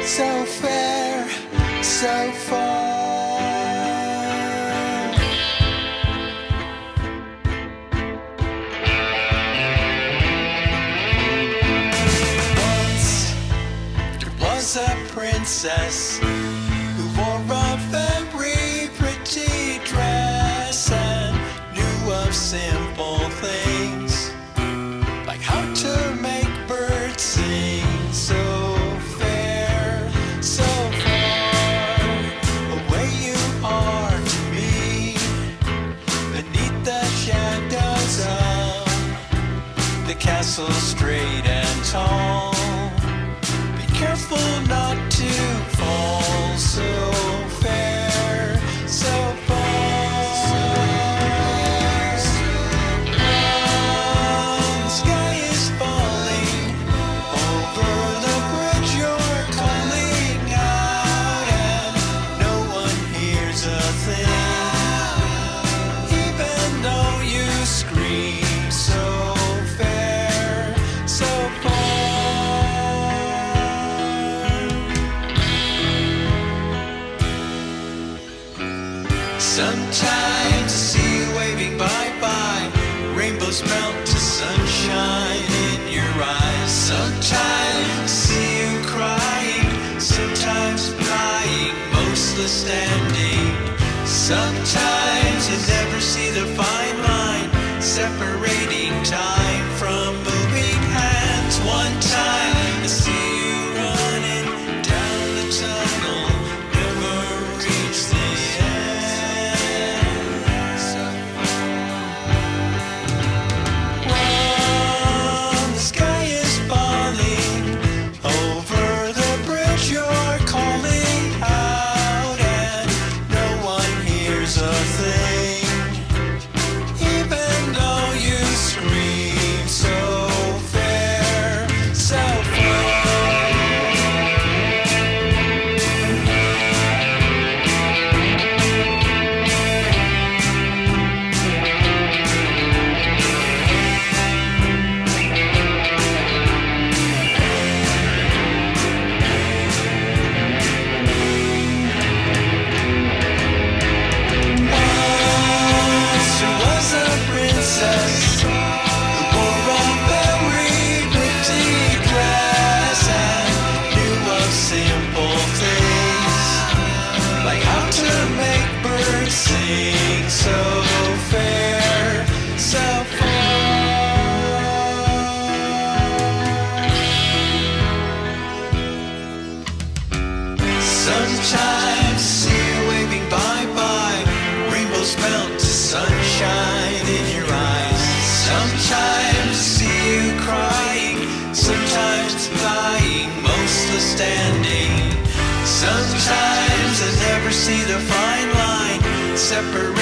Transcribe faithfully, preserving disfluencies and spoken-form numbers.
so fair, so far. Once there was a princess who wore a very pretty dress and knew of simple things like how to make birds sing. So fair, so far away you are to me, beneath the shadows of the castle straight and tall. Be careful not to fall. So fair, so far. Sometimes I see you waving bye-bye, rainbows melt to sunshine in your eyes. Sometimes I see you crying, sometimes flying, mostly standing. Sometimes you never see the fine line separating time from moving hands. One time I see you running down the tunnel, never reach the Sometimes see you waving bye-bye, rainbows melt to sunshine in your eyes. Sometimes see you crying, sometimes flying, mostly standing. Sometimes I never see the fine line separate